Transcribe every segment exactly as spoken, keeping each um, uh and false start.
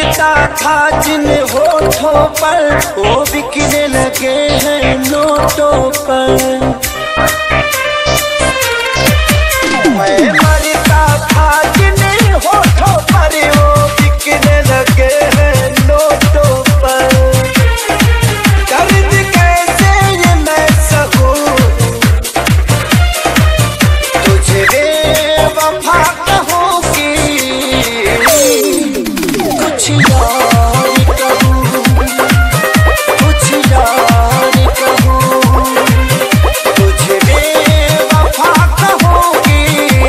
मरता था जिन होठों पर वो बिकने लगे हैं नोटों पर। मैं मरता था जिन होठों पर वो बिकने लगे हैं नोटों पर। दर्द कैसे ये मैं सहूं तुझे बेवफा कहूँगी, कुछ यार कहूँ कुछ यार कहूँ तुझे बेवफा कहूँगी,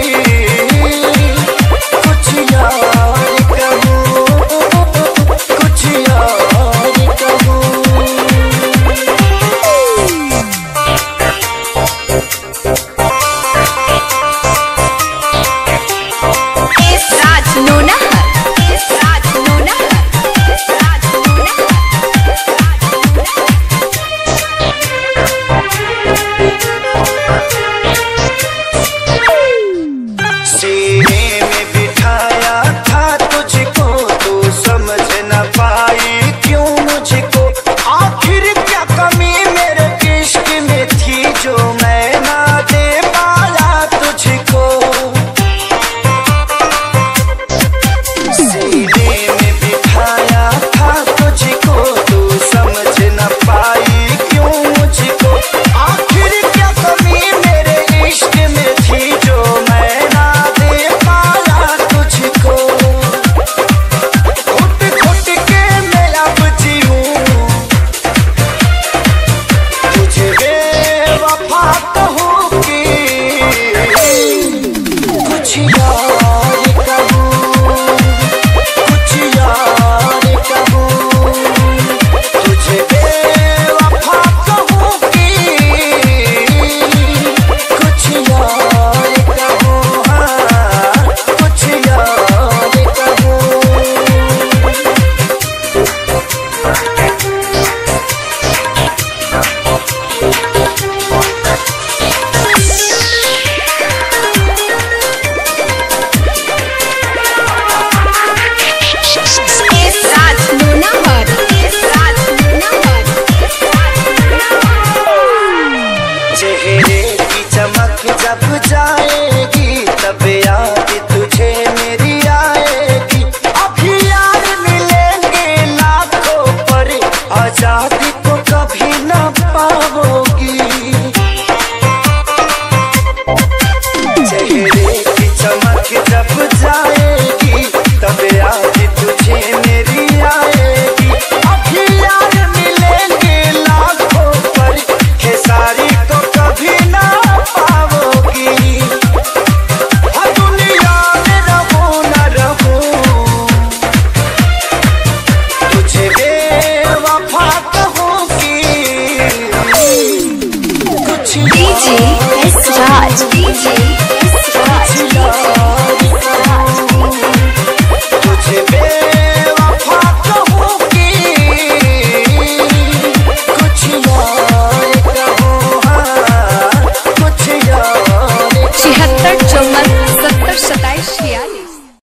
कुछ यार कहूँ कुछ यार कहूँ। इस राज नोना इस राज नोना इस राज नोना। सीने में बिठाया था तुझको तू समझ न पाई क्यों मुझको। आखिर क्या कमी मेरे इश्क में थी जो मैं ना दे पाया तुझको। सीने में बिठाया था तुझको तू समझ न पाई क्यों मुझको। आखिर क्या कमी मेरे इश्क में थी जो मैं ना दे पाया तुझको। घुट घुट के मैं अब जीऊं तुझे बेवफा कहूँगी, कुछ यार कहूँ कुछ यार कहूँ तुझे बेवफा कहूँगी, कुछ यार कहूँ हाँ कुछ यार कहूँ। इस राज नोना इस राज नोना इस राज नोना। चेहरे की चमक जब जाएगी तब याद तुझे मेरी आएगी। अभी यार मिलेंगे लाखों पर आजादी को कभी न पाओगी। चेहरे की चमक जब जाएगी तब याद तुझे मेरी आएगी। अभी यार मिलेंगे लाखों पर खेसारी को कभी ना पाओगी। हाँ दुनिया में रहूं न रहूं तुझे बेवफा कहूँगी, कुछ डीजे इस राज डीजे इस राज तुझे बेवफा कहूँगी, कुछ यार कहूँ हाँ कुछ यार। छिहत्तर चौवन सत्तर सत्ताईस छियालीस।